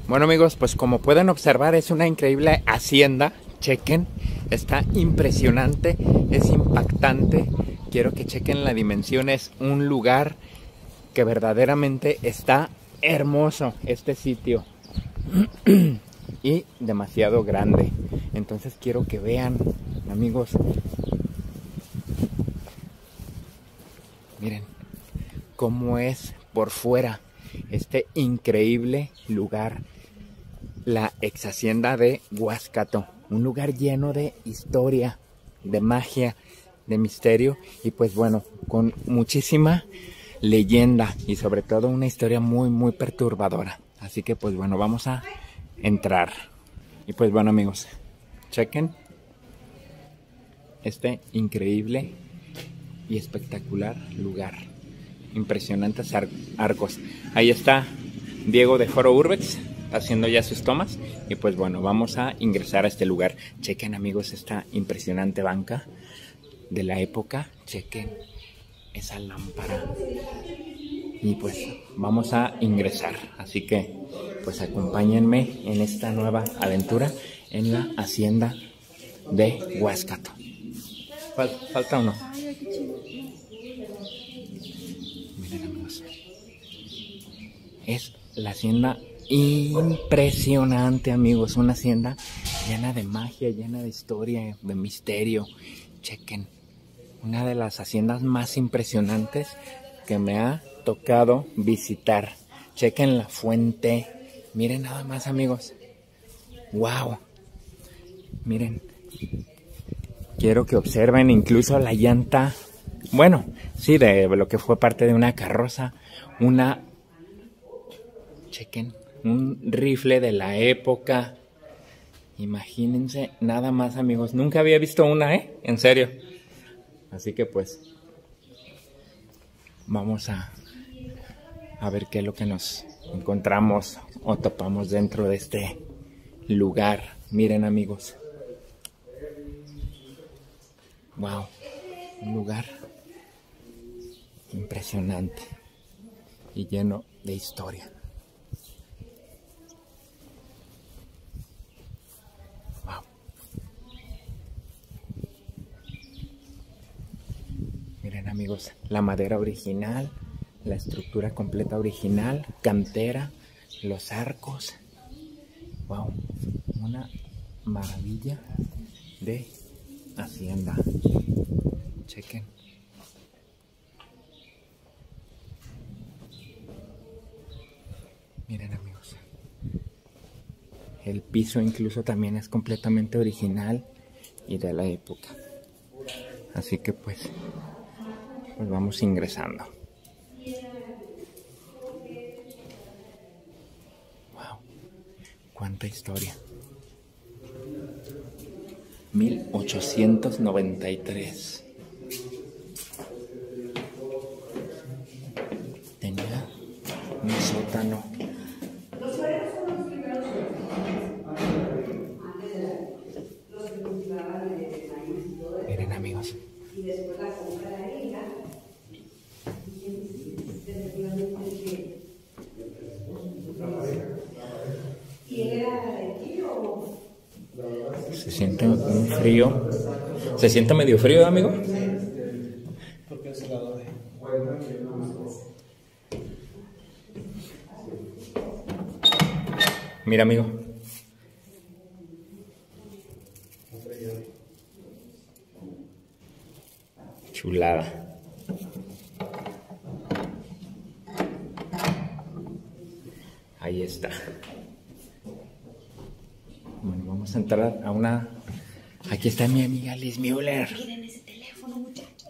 Bueno amigos, pues como pueden observar es una increíble hacienda. Chequen, está impresionante, es impactante. Quiero que chequen la dimensión, es un lugar que verdaderamente está hermoso este sitio y demasiado grande. Entonces quiero que vean, amigos, miren cómo es por fuera este increíble lugar, la ex hacienda de Huascato, un lugar lleno de historia, de magia, de misterio y pues bueno, con muchísima leyenda y sobre todo una historia muy perturbadora. Así que pues bueno, vamos a entrar. Y pues bueno amigos, chequen este increíble y espectacular lugar. Impresionantes arcos. Ahí está Diego de Foro Urbex haciendo ya sus tomas. Y pues bueno, vamos a ingresar a este lugar. Chequen amigos esta impresionante banca de la época. Chequen esa lámpara. Y pues vamos a ingresar. Así que pues acompáñenme en esta nueva aventura en la hacienda de Huascato. ¿Falta uno? Miren amigos, es la hacienda impresionante amigos, una hacienda llena de magia, llena de historia, de misterio. Chequen, una de las haciendas más impresionantes que me ha tocado visitar. Chequen la fuente, miren nada más amigos, wow, miren, quiero que observen incluso la llanta, bueno, sí, de lo que fue parte de una carroza, chequen, un rifle de la época. Imagínense nada más amigos, nunca había visto una, en serio. Así que pues vamos a ver qué es lo que nos encontramos o topamos dentro de este lugar. Miren amigos, wow, un lugar impresionante y lleno de historia. Wow. Miren amigos, la madera original, la estructura completa original, cantera, los arcos. Wow, una maravilla de hacienda. Chequen. Miren amigos, el piso incluso también es completamente original y de la época. Así que pues vamos ingresando. Wow, cuánta historia. 1893. Tenía un sótano. Miren amigos. Se siente un frío. Se siente medio frío, amigo. Mira, amigo. Chulada. Ahí está. Bueno, vamos a entrar a una... Aquí está mi amiga Liz Müller. Miren ese teléfono, muchacho.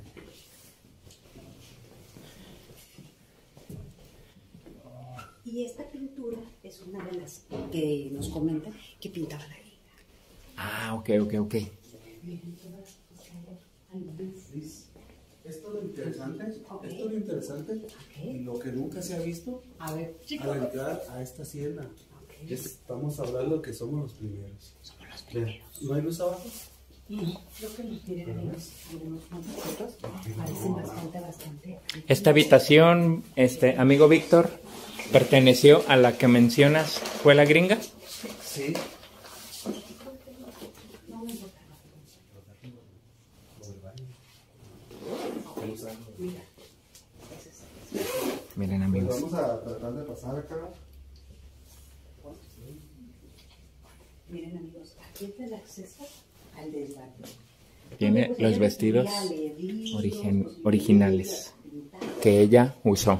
Y esta pintura es una de las que nos comentan que pintaba la reina. Ah, ok. Es todo interesante, okay. Es todo interesante, okay. Y lo que nunca se ha visto al entrar a esta hacienda. Okay. Estamos hablando que somos los primeros. Somos los primeros. ¿No hay luz abajo? Creo que nos miren algunos fotos, parecen bastante. Esta habitación, amigo Víctor, ¿Perteneció a la que mencionas? ¿Fue la gringa? Sí. Miren, amigos. Vamos a tratar de pasar acá. Miren, amigos, aquí está el acceso al desván. Tiene los vestidos originales que ella usó.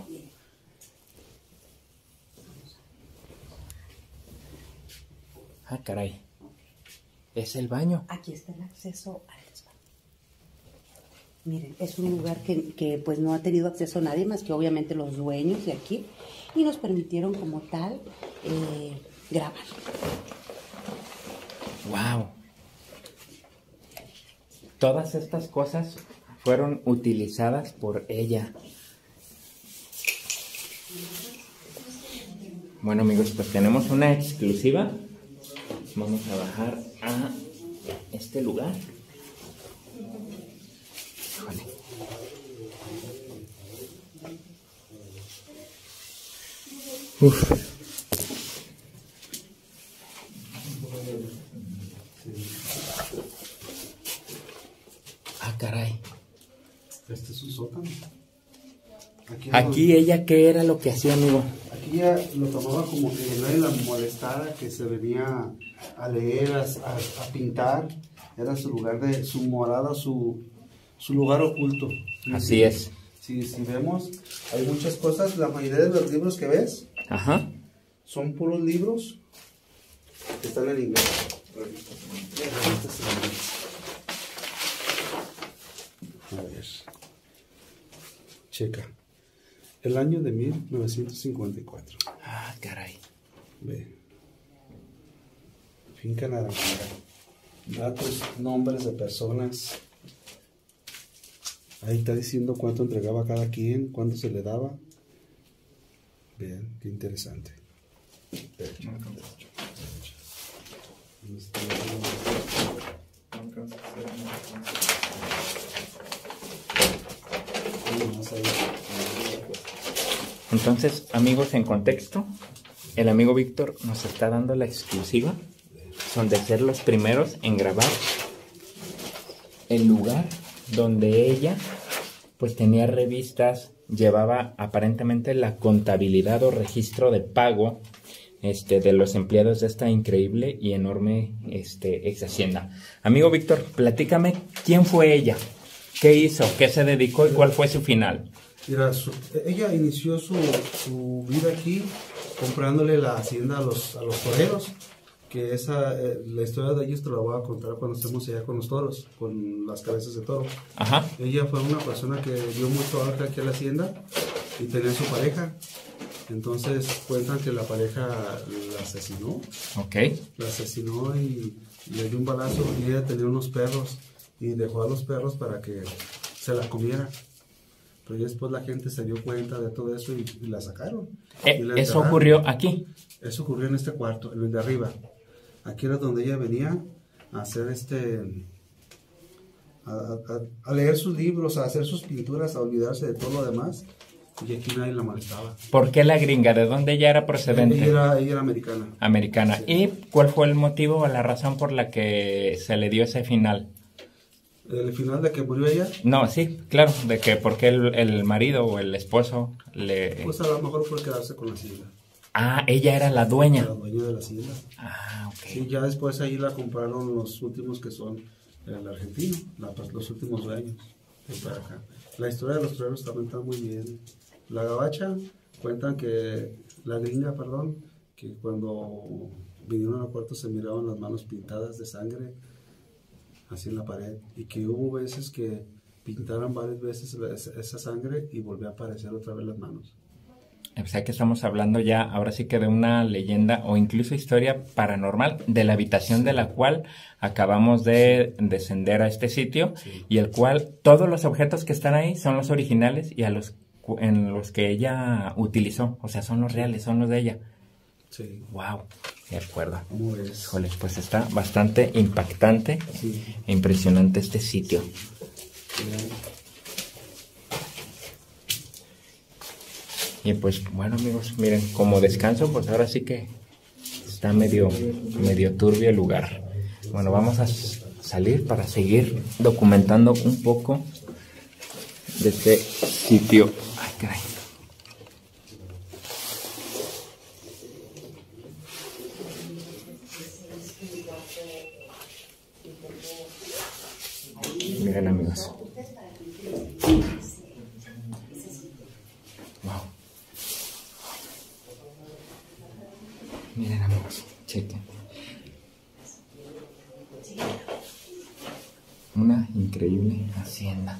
Ah, caray. Es el baño. Aquí está el acceso al desván. Miren, es un lugar que pues no ha tenido acceso a nadie más que obviamente los dueños de aquí, y nos permitieron como tal grabar. Wow. Todas estas cosas fueron utilizadas por ella. Bueno, amigos, pues tenemos una exclusiva. Vamos a bajar a este lugar. Híjole. Uf. Ah, caray. Este es su sótano. Aquí ella, ¿qué era lo que hacía, amigo? Aquí ya lo tomaba como que nadie la molestara, que se venía a leer, a pintar. Era su lugar de, su morada, su lugar oculto. Así es. Si vemos, hay muchas cosas. La mayoría de los libros que ves, Ajá. son puros libros que están en inglés. A ver. Checa. El año de 1954. Ah, caray. Ve. Finca Naranjera. Datos, nombres de personas. Ahí está diciendo cuánto entregaba cada quien, cuánto se le daba. Vean, qué interesante. Derecho. Entonces, amigos, en contexto, el amigo Víctor nos está dando la exclusiva. Son de ser los primeros en grabar el lugar donde ella pues tenía revistas, llevaba aparentemente la contabilidad o registro de pago de los empleados de esta increíble y enorme ex hacienda. Amigo Víctor, platícame quién fue ella, qué hizo, qué se dedicó y cuál fue su final. Mira, ella inició su vida aquí comprándole la hacienda a los toreros, que la historia de ellos te la voy a contar cuando estemos allá con los toros, con las cabezas de toro. Ajá. Ella fue una persona que dio mucho auge aquí a la hacienda y tenía su pareja. Entonces cuentan que la pareja la asesinó. Ok. La asesinó y le dio un balazo, y ella tenía unos perros y dejó a los perros para que se la comiera. Pero después la gente se dio cuenta de todo eso y la sacaron. ¿Eso ocurrió aquí? Eso ocurrió en este cuarto, en el de arriba. Aquí era donde ella venía a hacer a leer sus libros, a hacer sus pinturas, a olvidarse de todo lo demás. Y aquí nadie la molestaba. ¿Por qué la gringa? ¿De dónde ella era procedente? Ella era americana. Americana. Sí. ¿Y cuál fue el motivo o la razón por la que se le dio ese final? ¿El final de que murió ella? No, sí, claro, de que porque el marido o el esposo le... Pues a lo mejor por quedarse con la hacienda. Ah, ella era la dueña. La dueña de la hacienda. Ah, ok. Sí, ya después ahí la compraron los últimos que son el argentino, los últimos dueños. Para acá. La historia de los toreros también está muy bien. La gabacha, cuentan que, la gringa, perdón, que cuando vinieron al cuarto se miraban las manos pintadas de sangre, así en la pared, y que hubo veces que pintaron varias veces esa sangre y volvió a aparecer otra vez las manos. O sea que estamos hablando ya, ahora sí que de una leyenda o incluso historia paranormal de la habitación de la cual acabamos de descender a este sitio, y el cual todos los objetos que están ahí son los originales y en los que ella utilizó, o sea, son los reales, son los de ella. Sí. Wow, de acuerdo. ¿Cómo ves? Híjole, pues está bastante impactante e impresionante este sitio. Y pues bueno amigos, miren, como descanso, pues ahora sí que está medio turbio el lugar. Bueno, vamos a salir para seguir documentando un poco de este sitio. Ay, caray. Miren amigos. Wow. Miren amigos, chequen. Una increíble hacienda.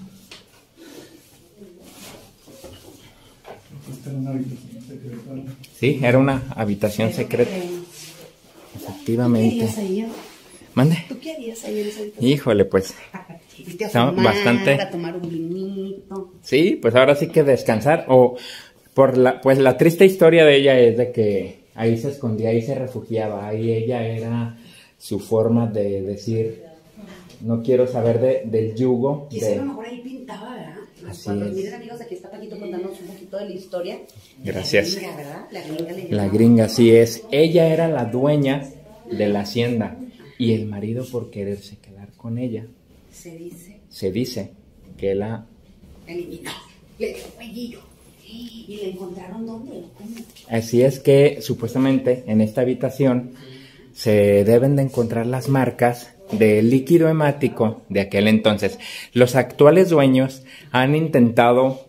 Sí, era una habitación secreta. Efectivamente. ¿Tú qué harías ahí? ¿Mande? ¿Tú qué harías ahí en esa habitación? Híjole, pues. Está bastante. A tomar un vinito. Sí, pues ahora sí que descansar. O por la triste historia de ella es de que ahí se escondía, ahí se refugiaba, ahí ella era su forma de decir, no quiero saber del yugo. Quizá a lo mejor ahí pintaba, ¿verdad? Así Cuando es. miren amigos, aquí está Paquito contándonos un poquito de la historia. Gracias. La gringa, ¿verdad? La gringa le La llamaba. gringa, así es. Ella era la dueña de la hacienda y el marido, por quererse quedar con ella, se dice que la eliminó. Le dio cuellillo. ¿Y le encontraron dónde? ¿Cómo? Así es que supuestamente en esta habitación se deben de encontrar las marcas del líquido hemático de aquel entonces. Los actuales dueños han intentado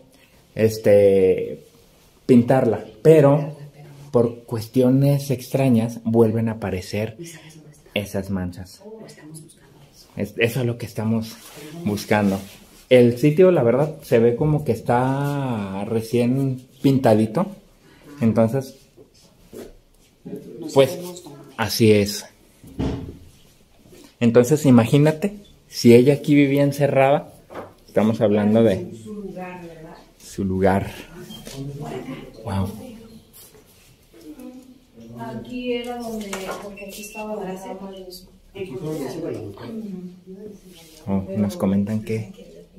pintarla, pero por cuestiones extrañas vuelven a aparecer esas manchas. Eso es lo que estamos buscando. El sitio, la verdad, se ve como que está recién pintadito. Entonces, pues, así es. Entonces, imagínate, si ella aquí vivía encerrada, estamos hablando de Su lugar, ¿verdad? su lugar. Wow. Aquí era donde, porque aquí estaba la cama de los... Oh, nos comentan que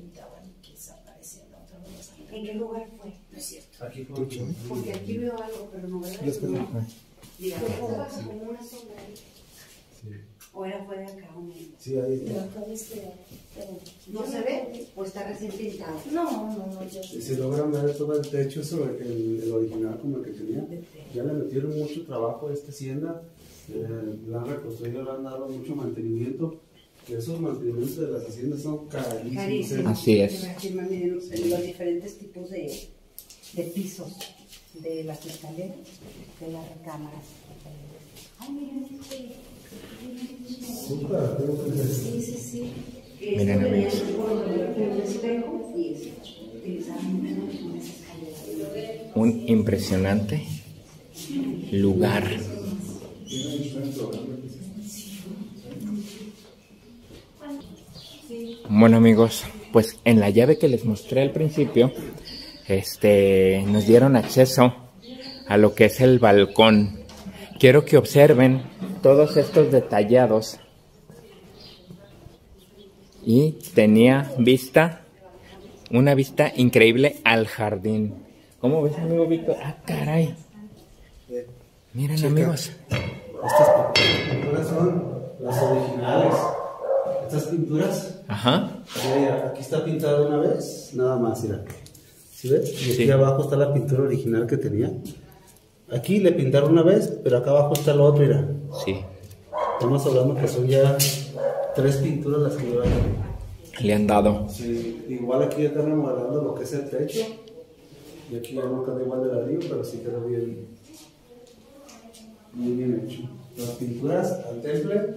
¿En qué lugar fue? No es cierto. Aquí fue mucho. Porque aquí veo algo, pero no veo. Mira, estaba como una sombra ahí. Sí. O era fue de acá o menos. Sí, ahí está. ¿No se ve? ¿O está recién pintado? No, yo Y si logran ver todo el techo, eso, el original como el que tenía, ya le metieron mucho trabajo a esta hacienda, la han reconstruido, le han dado mucho mantenimiento. Que esos mantenimientos de las haciendas son carísimos. Carísimo. Así es. Miren los diferentes tipos de pisos de las escaleras, de las recámaras. Ay, miren Sí. Miren, amigos. Un espejo y utilizaban unas escaleras. Un impresionante lugar. Bueno amigos, pues en la llave que les mostré al principio, nos dieron acceso a lo que es el balcón. Quiero que observen todos estos detallados. Y tenía una vista increíble al jardín. ¿Cómo ves, amigo Víctor? Ah, caray. Miren, Checa. amigos. Estas pinturas son las originales. Estas pinturas, Ajá. mira, aquí está pintada una vez, nada más, mira. ¿Sí ves? Y aquí Sí. abajo está la pintura original que tenía. Aquí le pintaron una vez, pero acá abajo está lo otro, mira. Sí. Estamos hablando que son ya 3 pinturas las que llevan. Le han dado. Sí, igual aquí ya están remodelando lo que es el techo. Y aquí ya no queda igual de ladrillo, pero sí quedó bien, muy bien hecho. Las pinturas al temple.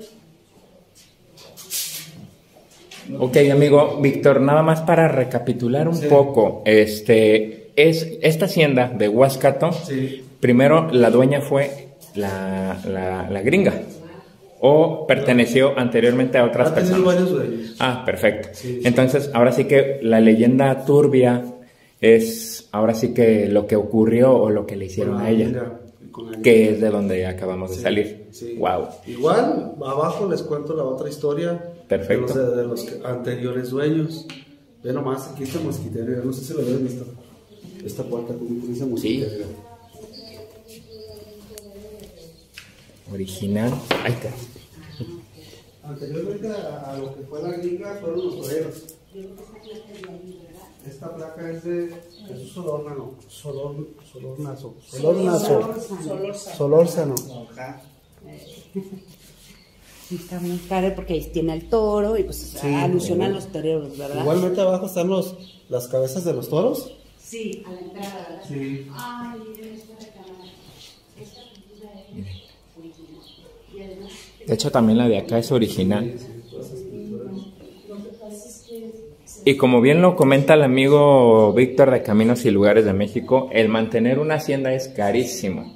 Ok, amigo Víctor, nada más para recapitular un Sí. poco. Es esta hacienda de Huascato. Sí. Primero la dueña fue la gringa. ¿O perteneció anteriormente a otras Ha tenido personas? varios dueños. Ah, perfecto. Sí, sí. Entonces, ahora sí que la leyenda turbia es ahora sí que lo que ocurrió o lo que le hicieron Con la a ella, gringa, con la que gringa. es de donde acabamos de Sí, salir. sí. Wow. Igual, abajo les cuento la otra historia. Perfecto. De los anteriores dueños. Ve nomás, aquí está el mosquitero, no sé si lo habían visto. esta puerta como utilizamos. Sí. Original. Ahí está. Anteriormente a lo que fue la gringa fueron los toreros. Esta placa es de Jesús Solórzano. Ajá. Sí, está muy padre porque ahí tiene el toro y pues Sí, alusiona a los toreros, ¿verdad? Igualmente abajo están las cabezas de los toros. Sí, a la entrada, ¿verdad? Sí. Ay, miren esta recámara. De hecho, también la de acá es original. Y como bien lo comenta el amigo Víctor de Caminos y Lugares de México, el mantener una hacienda es carísimo.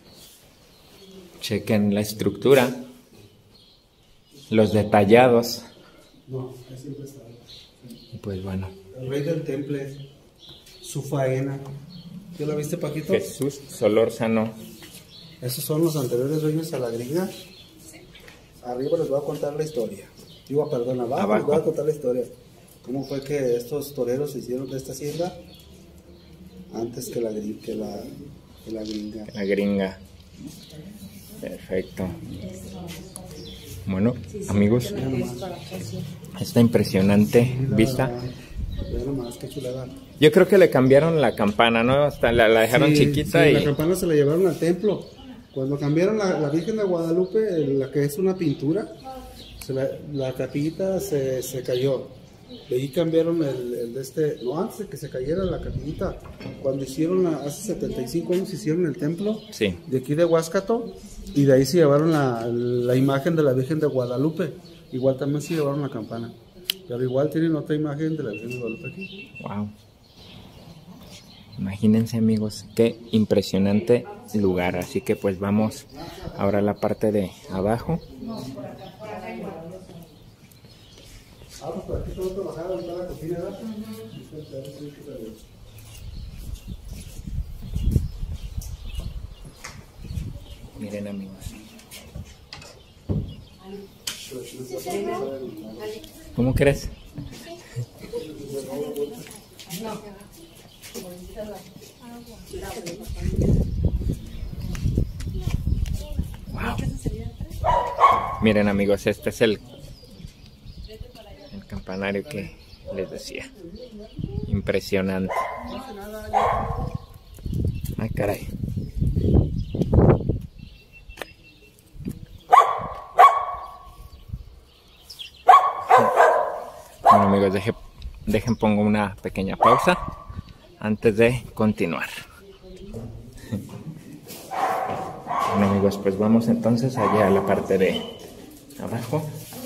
Chequen la estructura, los detallados. No, ahí siempre está. Y pues bueno, El rey del temple, su faena. ¿Tú la viste, Paquito? Jesús Solórzano. Esos son los anteriores dueños a la gringa. Arriba les voy a contar la historia. Perdón, abajo les voy a contar la historia. ¿Cómo fue que estos toreros se hicieron de esta hacienda antes que la gringa? La gringa. Perfecto. Bueno, amigos, esta impresionante vista. Vean nomás, qué chulada. Yo creo que le cambiaron la campana, ¿no? Hasta la dejaron chiquita sí, y... la campana se la llevaron al templo. Cuando cambiaron la Virgen de Guadalupe, la que es una pintura, la capillita se cayó. De ahí cambiaron no, antes de que se cayera la capillita, cuando hicieron, hace 75 años hicieron el templo, Sí. de aquí de Huáscato, y de ahí se llevaron la imagen de la Virgen de Guadalupe. Igual también se llevaron la campana, pero igual tienen otra imagen de la Virgen de Guadalupe aquí. Wow. Imagínense, amigos, qué impresionante lugar. Así que pues vamos ahora a la parte de abajo. Pues por aquí todo trabajado en toda la cocina, ¿verdad? Miren, amigos. ¿Cómo crees? Wow. Miren, amigos, este es el campanario que les decía. Impresionante. Ay, caray. Bueno, amigos, dejen pongo una pequeña pausa antes de continuar. Bueno, amigos, pues vamos entonces allá a la parte de abajo.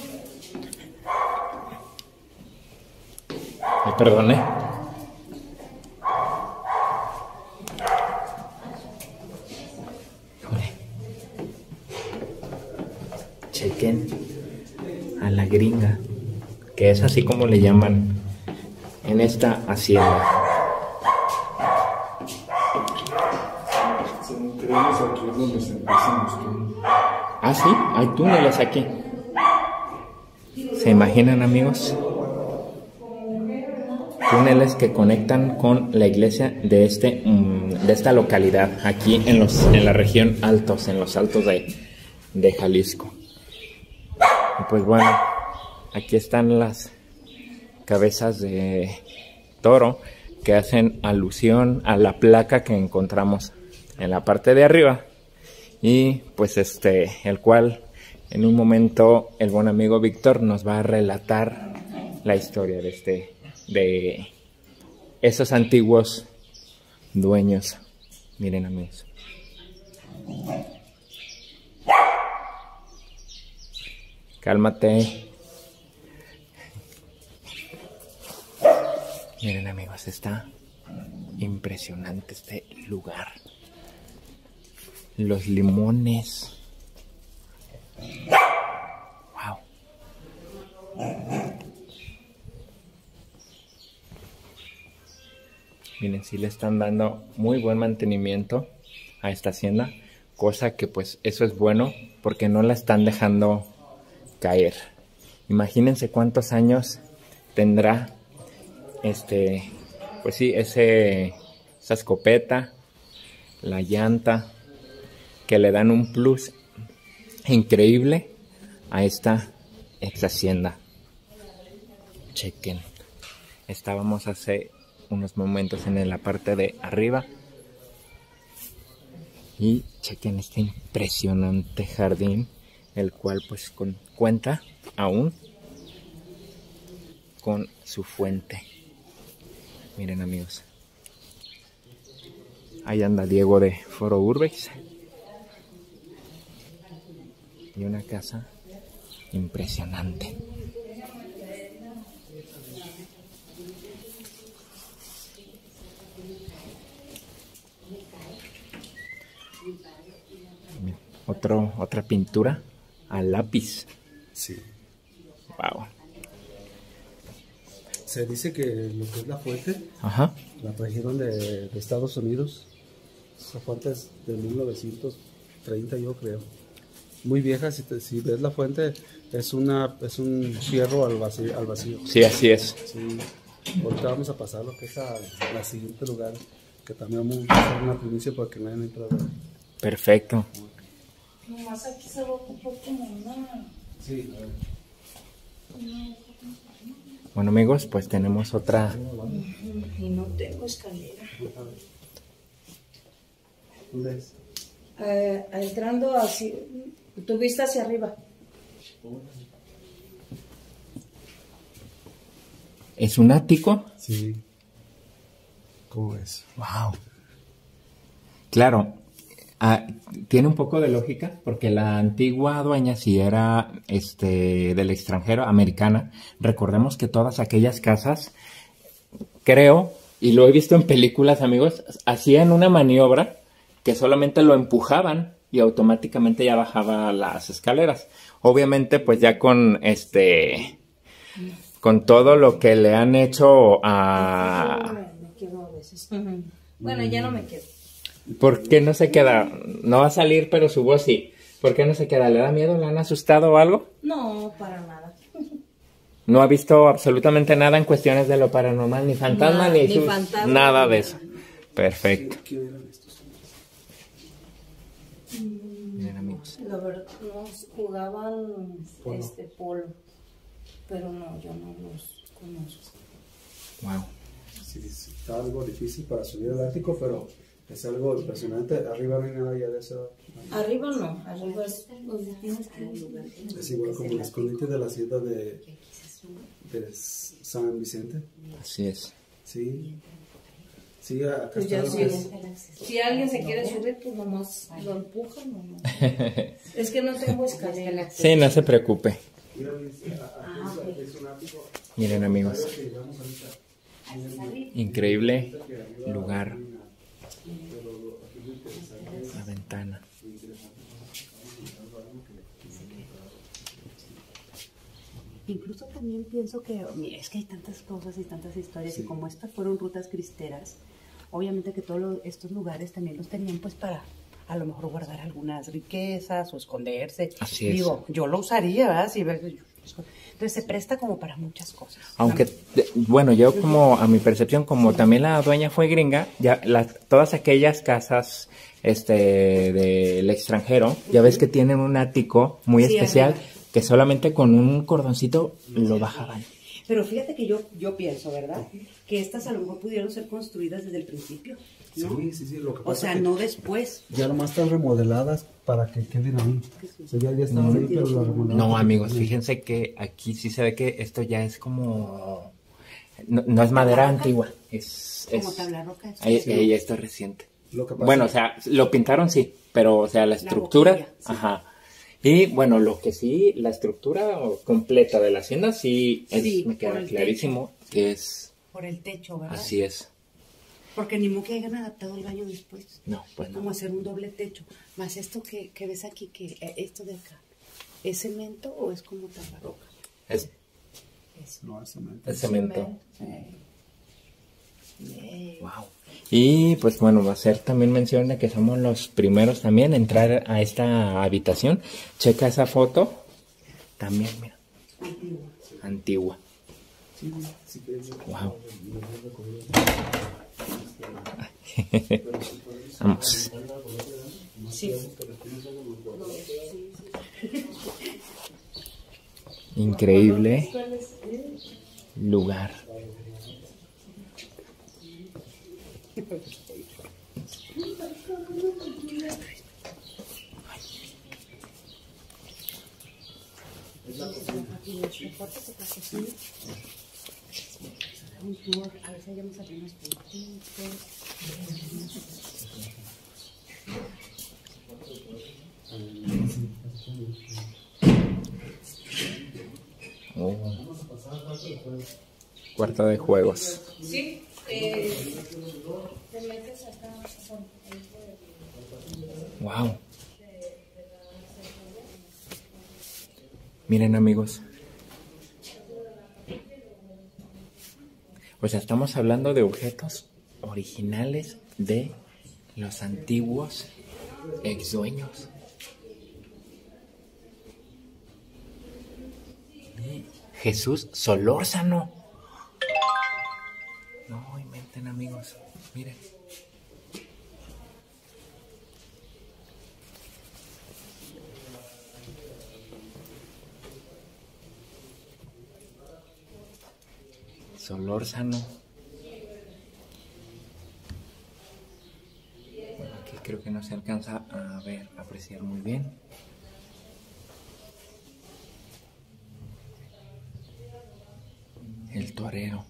Ay, perdone. Chequen a la gringa, que es así como le llaman en esta hacienda. Creemos aquí es donde se empiezan los túneles. Ah, sí, hay túneles aquí. ¿Se imaginan, amigos? Túneles que conectan con la iglesia de esta localidad, aquí en la región altos, en los altos de Jalisco. Y pues bueno, aquí están las cabezas de toro que hacen alusión a la placa que encontramos en la parte de arriba. Y pues el cual en un momento el buen amigo Víctor nos va a relatar la historia de esos antiguos dueños. Miren, amigos. Cálmate. Miren, amigos, está impresionante este lugar. Los limones. Wow. Miren, sí le están dando muy buen mantenimiento a esta hacienda, cosa que pues eso es bueno porque no la están dejando caer. Imagínense cuántos años tendrá pues sí, ese esa escopeta, la llanta, que le dan un plus increíble a esta ex hacienda. Chequen, estábamos hace unos momentos en la parte de arriba y chequen este impresionante jardín, el cual pues cuenta aún con su fuente. Miren, amigos, ahí anda Diego de Foro Urbex y una casa impresionante. Otra pintura al lápiz. Sí. Wow. Se dice que lo que es la fuente, Ajá. la trajeron de Estados Unidos. Esa fuente es de 1930, yo creo. Muy vieja, si ves la fuente, es un fierro al vacío. Sí, así es. Sí. Ahorita vamos a pasar lo que es la siguiente lugar, que también vamos a hacer una primicia para que no hayan entrado. Perfecto. Nomás aquí se va a ocupar como una... Sí, a ver. Bueno, amigos, pues tenemos otra. Y no tengo escalera. ¿Dónde es? Entrando así, tu vista hacia arriba. ¿Es un ático? Sí. ¿Cómo es? Wow. Claro, tiene un poco de lógica porque la antigua dueña, si era del extranjero, americana, recordemos que todas aquellas casas, creo, y lo he visto en películas, amigos, hacían una maniobra que solamente lo empujaban y automáticamente ya bajaba las escaleras. Obviamente, pues ya con todo lo que le han hecho a... Me quedo a veces. Bueno, ya no me quedo. ¿Por qué no se queda? No va a salir, pero su voz sí. ¿Por qué no se queda? ¿Le da miedo? ¿Le han asustado o algo? No, para nada. No ha visto absolutamente nada en cuestiones de lo paranormal, ni fantasma, Nada, ni ni sus... fantasma, nada ni de nada. eso. Perfecto. ¿Quién eran estos? Miren, amigos. La verdad, nos jugaban polo. Pero no, yo no los conozco. Wow. Sí, está algo difícil para subir al ático, pero es algo impresionante. Arriba no hay nada ya de eso. Arriba no, arriba es donde tienes que ir. Es igual como el escondite de la hacienda de San Vicente. Así es. Sí. Sí, acá Pues está ya lo sí. que es. Si alguien se quiere subir, pues nomás lo empujan o no. Es que no tengo escalera. Sí, no se preocupe. Mira, aquí es un ático. Miren, amigos. Que llegamos ahorita. Increíble lugar. La ventana. Incluso también pienso que, mira, es que hay tantas cosas y tantas historias, y como estas fueron rutas cristeras, obviamente que todos estos lugares también los tenían pues para a lo mejor guardar algunas riquezas o esconderse. Así es. Digo, yo lo usaría, ¿verdad? Si ves, entonces se presta como para muchas cosas. Aunque, bueno, yo como a mi percepción, como también la dueña fue gringa, ya todas aquellas casas del extranjero, ya ves que tienen un ático muy Sí, especial, arriba. que solamente con un cordoncito lo bajaban. Pero fíjate que yo pienso, ¿verdad? Que estas a lo mejor pudieron ser construidas desde el principio, ¿no? Sí, lo que O pasa sea, es que no después. ya nomás están remodeladas para que queden ahí. O sea, ya estaban ahí, pero la remodelaron. No, amigos, fíjense que aquí sí se ve que esto ya es como... No es madera antigua, es... Como tabla roca. Ahí esto es reciente. Lo que pasa Bueno, o sea, lo pintaron sí, pero, o sea, la estructura... boquilla, sí. Ajá. Y, bueno, lo que sí, la estructura completa de la hacienda sí, Sí, me por queda el clarísimo que es... Por el techo, ¿verdad? Así es. Porque ni modo que hayan adaptado el baño después. No, pues no. Como hacer un doble techo. Más esto que ves aquí, que esto de acá, ¿es cemento o es como tabla roca? Es No, es cemento. cemento. Bien. Wow. Y pues bueno, va a ser también mención de que somos los primeros también en entrar a esta habitación. Checa esa foto. También, mira. Antigua. Wow. Vamos. Increíble lugar. A ver si hayamos algunos puntitos. Oh. Cuarto de juegos. Sí, te metes hasta Wow. Miren, amigos. O sea, estamos hablando de objetos originales de los antiguos ex dueños. Jesús Solórzano. No inventen, amigos. Miren. Solórzano. Bueno, aquí creo que no se alcanza a ver, a apreciar muy bien. El torero.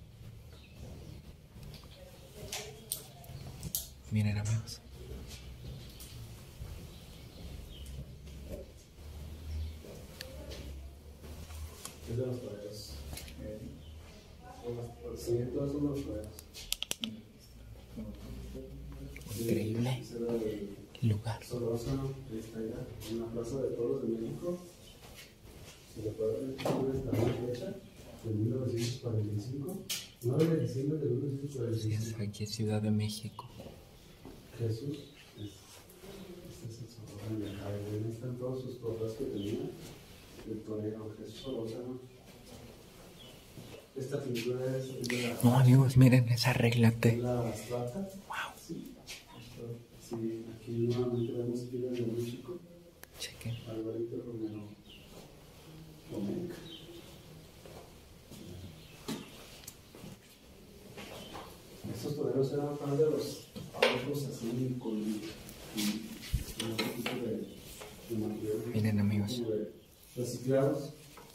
Miren, amigos. Es de los toreros. Sí, todos son los toreros. Increíble lugar. Solórzano está allá, en la Plaza de Toros de México. Se le puede ver la fecha de 1945, 9 de diciembre de 1945. Aquí es Ciudad de México. Jesús, este es el Solórzano. Ahí están todos sus cosas que tenía el torero Jesús Solórzano. Esta pintura es de No, amigos, miren esa reglate. la abstracta. Wow. Sí, aquí nuevamente vemos Ciudad de México. Chequen. Alvarito Romero Domecq. Estos toreros eran fan de los autos así con un poquito de material. Miren, amigos. Reciclados.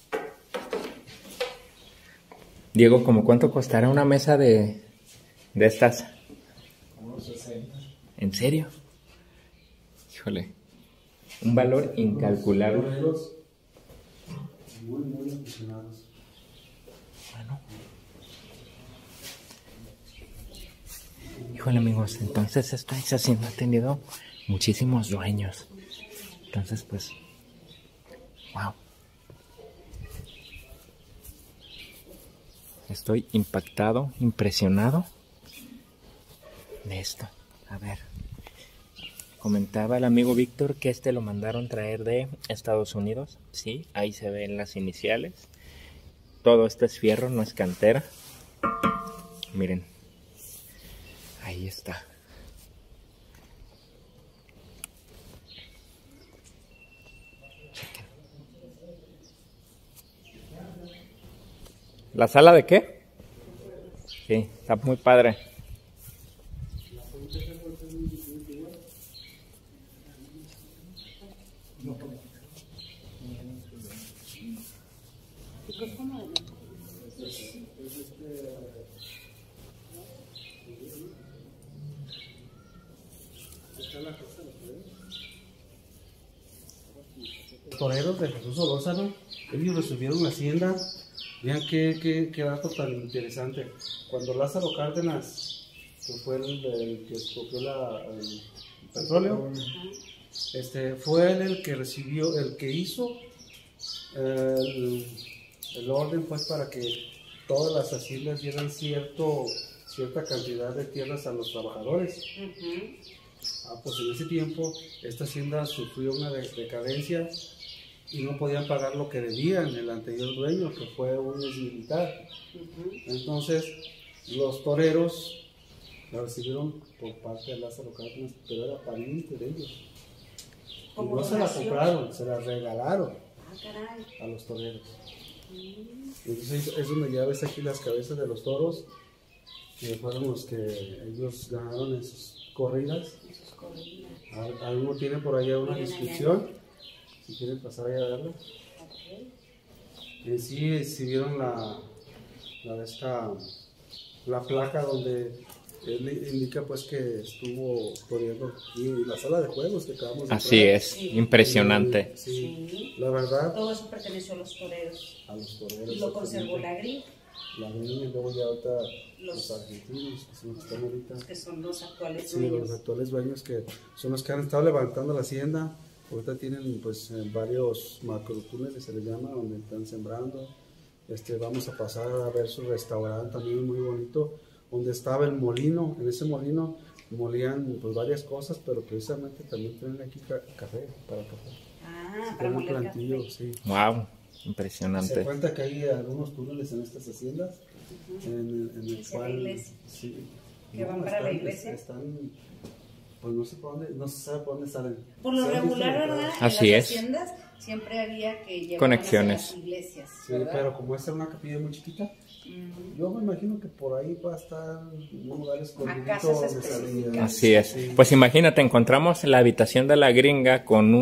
Diego, ¿cómo cuánto costará una mesa de estas? Como 60. ¿En serio? Híjole. Un valor incalculable. Toreros muy aficionados. Bueno. Híjole, amigos, entonces esta hacienda ha tenido muchísimos dueños. Entonces, pues, wow. Estoy impactado, impresionado de esto. A ver, comentaba el amigo Víctor que este lo mandaron traer de Estados Unidos. Sí, ahí se ven las iniciales. Todo esto es fierro, no es cantera. Miren, ahí está. Chequen. ¿La sala de qué? Sí, está muy padre. Toreros de Jesús Solórzano, ellos recibieron la hacienda. Vean qué dato tan interesante. Cuando Lázaro Cárdenas, que fue el que escogió el petróleo, fue él el que recibió, el que hizo el orden, pues, para que todas las haciendas dieran cierta cantidad de tierras a los trabajadores. Pues en ese tiempo esta hacienda sufrió una decadencia y no podían pagar lo que debían el anterior dueño, que fue un exmilitar. Entonces los toreros la recibieron por parte de Lázaro Cárdenas, pero era pariente de ellos. Y Como no se la donación. compraron, se la regalaron Ah, caray. a los toreros. Entonces es donde ya ves aquí las cabezas de los toros, que fueron los que ellos ganaron en sus corridas. Esos corridas. Alguno tiene por allá una Miren allá. descripción, si quieren pasar allá a verla. Ok. En sí, si vieron la placa donde él indica pues que estuvo toreando aquí, la sala de juegos que acabamos de Así entrar. es, Sí. impresionante. Sí, Sí. la verdad, Todo eso perteneció a los toreros. a los Y toreros. lo conservó la gringa, La gringa, y luego ya ahorita los Los- argentinos que son los que están ahorita. que son los actuales Sí, los dueños. actuales dueños que son los que han estado levantando la hacienda. Ahorita tienen pues varios macrotúneles, se les llama, donde están sembrando. Vamos a pasar a ver su restaurante también muy bonito, donde estaba el molino. En ese molino molían pues varias cosas, pero precisamente también tienen aquí café, para café. Ah, Sí, para tienen moler plantillo, café. sí. Wow, Se impresionante. cuenta que hay algunos túneles en estas haciendas, en el Hacia la cual... iglesia. Sí, Que van para la iglesia. Están, pues no sé por dónde, no se sabe por dónde salen. Por lo Se han visto regular, en ¿verdad? todas. Así en las es. haciendas siempre había que llevar Conexiones. hacia las iglesias, Sí, ¿verdad? pero como esta es una capilla muy chiquita, yo me imagino que por ahí va a estar un lugar escondido casas donde específicas. salía. Así es. Sí. Pues imagínate, encontramos la habitación de la gringa con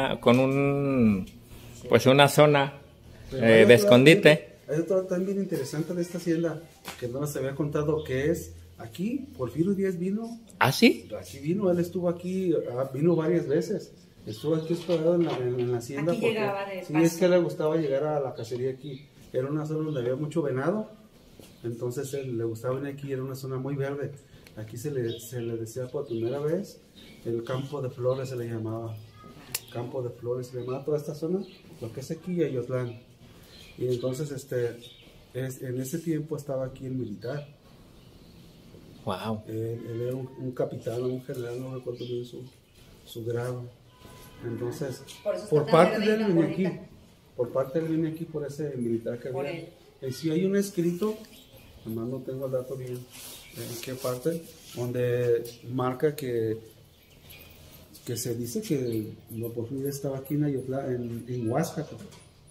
pues una zona Pero hay de otro- escondite. Hay otro también interesante de esta hacienda que no les había contado, que es aquí, Porfirio Díaz vino. ¿Ah, sí? Aquí vino, él estuvo aquí, vino varias veces. Estuvo aquí hospedado en la hacienda. Aquí llegaba de sí, paso. es que le gustaba llegar a la cacería aquí. Era una zona donde había mucho venado. Entonces él le gustaba venir aquí, era una zona muy verde. Aquí se le decía por primera vez el campo de flores, se le llamaba. Campo de flores, se le llamaba toda esta zona, lo que es aquí y Ayotlán. Y entonces en ese tiempo estaba aquí el militar. Wow. Él era un capitán o un general, no recuerdo bien su grado. Entonces, Por eso está por tan parte verde de y él tan viene aquí. bonita. Por parte de él viene aquí por ese militar que Por había. él. Sí hay un escrito, además no tengo el dato bien, en qué parte, donde marca que se dice que lo Porfirio estaba aquí en Ayotla, en Huáscar. Ok.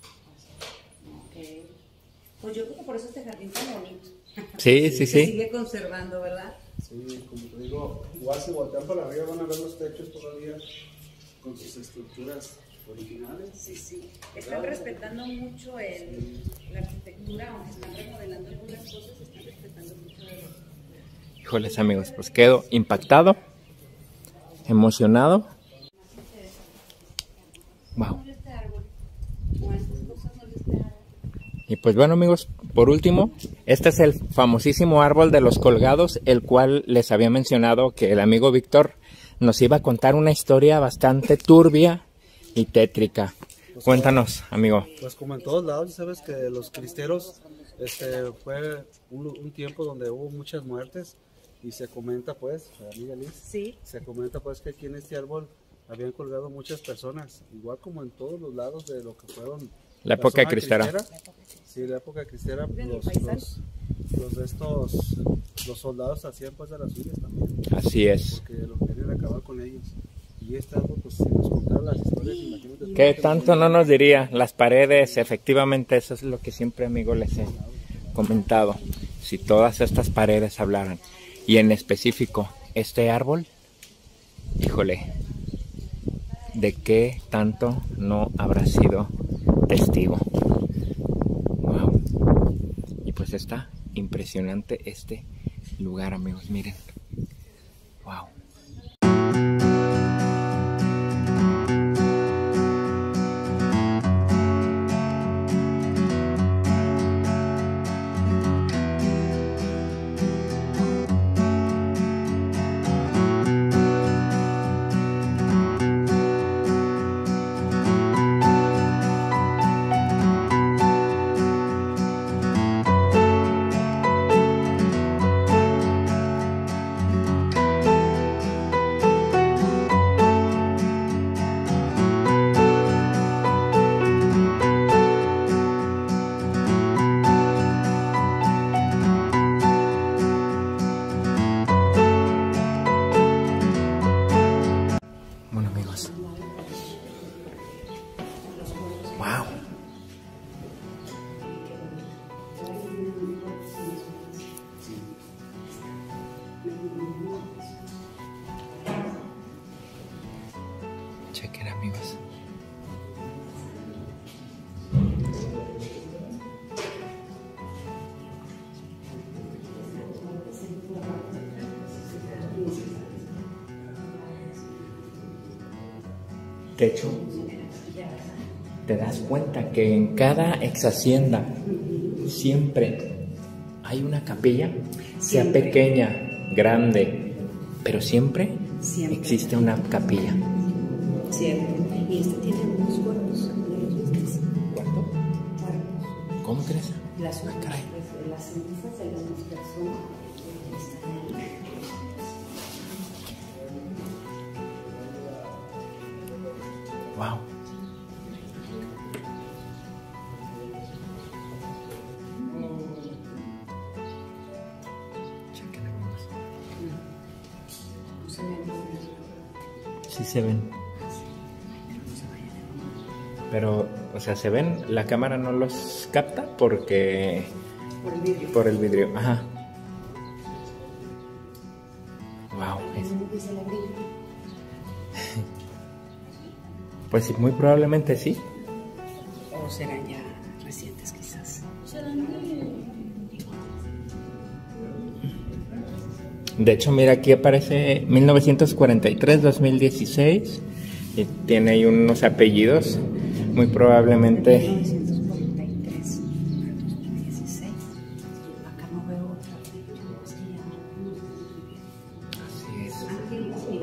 Pues yo creo que por eso este jardín tan bonito. Sí, sí, Se sí. sigue conservando, ¿verdad? Sí, como te digo, igual si voltean para arriba van a ver los techos todavía con sus estructuras originales. Sí, sí. Están respetando mucho la arquitectura, aunque están remodelando algunas cosas, están respetando mucho de los... Híjoles, amigos, pues quedo impactado, emocionado. Wow. Este árbol, o estas cosas no les quedan. Y pues bueno, amigos, por último, este es el famosísimo árbol de los colgados, el cual les había mencionado que el amigo Víctor nos iba a contar una historia bastante turbia y tétrica. Cuéntanos, amigo. Pues como en todos lados, ya sabes que los cristeros fue un tiempo donde hubo muchas muertes y se comenta pues, amiga Liz, Sí. se comenta pues que aquí en este árbol habían colgado muchas personas, igual como en todos los lados de lo que fueron La época zona cristera. Sí, la época cristera, Miren el los soldados hacían pues de las suyas también, Así es. porque lo querían acabar con ellos. Y este árbol, pues si nos contaron las historias, imagínate. ¿Qué tanto no nos diría? Las paredes, efectivamente, eso es lo que siempre, amigo, les he comentado. Si todas estas paredes hablaran, y en específico este árbol, híjole, ¿de qué tanto no habrá sido testigo? Wow. Y pues está impresionante este lugar, amigos, miren. Wow. Wow. Chequen, amigos. De hecho, te das cuenta que en cada ex hacienda siempre hay una capilla, sea Siempre. pequeña, grande, pero siempre, Siempre. existe una capilla. Cierto. Y este tiene unos cuerpos. ¿Los viste? ¿Cuánto? Cuerpos. ¿Cómo crees? Las caray. las cenizas de las personas están ahí. Wow. Chequen, amigos. No se ven. Sí se ven. Pero, o sea, se ven, la cámara no los capta porque... Por el vidrio. Por el vidrio, ajá. Wow. ¿Cómo dice la grilla? Pues sí, muy probablemente sí. O serán ya recientes quizás. De hecho, mira, aquí aparece 1943-2016 y tiene ahí unos apellidos. Muy probablemente... 1943 al 2016. Acá no veo otra fecha. Así es. Ángeles y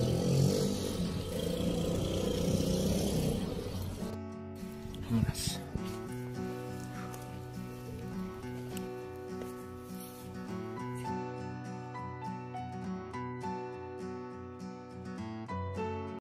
Vámonos.